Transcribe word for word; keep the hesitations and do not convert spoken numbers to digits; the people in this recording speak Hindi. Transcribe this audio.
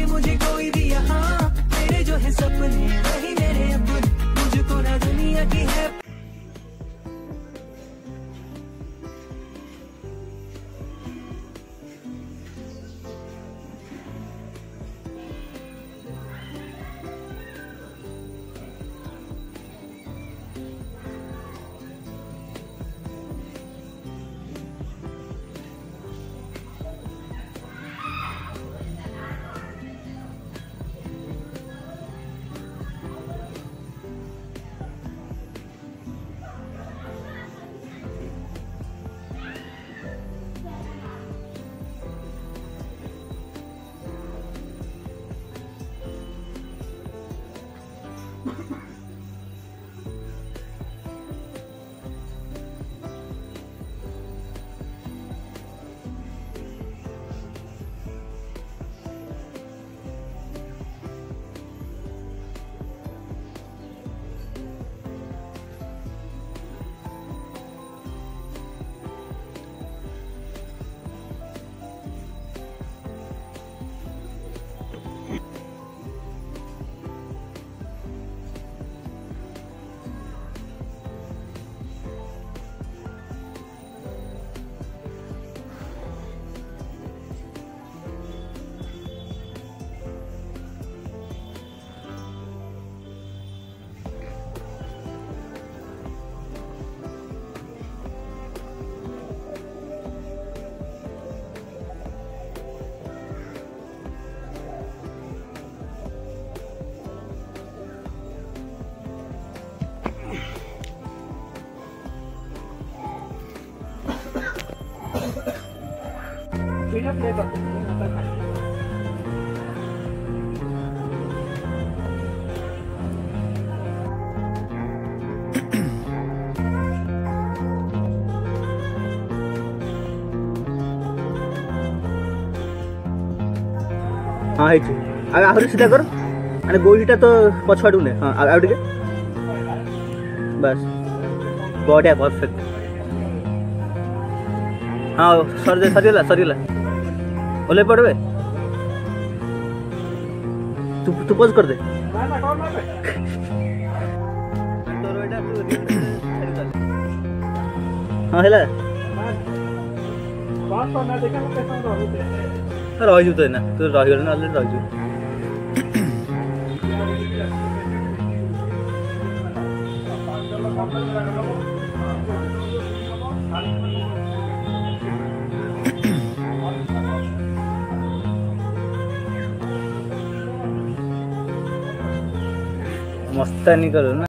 मुझे कोई भी यहाँ, मेरे जो है सपने वही मेरे अपने, मुझको ना दुनिया की है। वीडियो प्ले कर हाँ है आहरी सीधा कर अरे गोईटा तो पछाड़ू ने हाँ आउ टिके बस बढ़िया परफेक्ट हाँ सर सरीगला सरीगला ओले पड़े तू तू पोज कर दे हाँ है रही तो ना तू रही ना अलरेडी रही मस्तानी करो ना।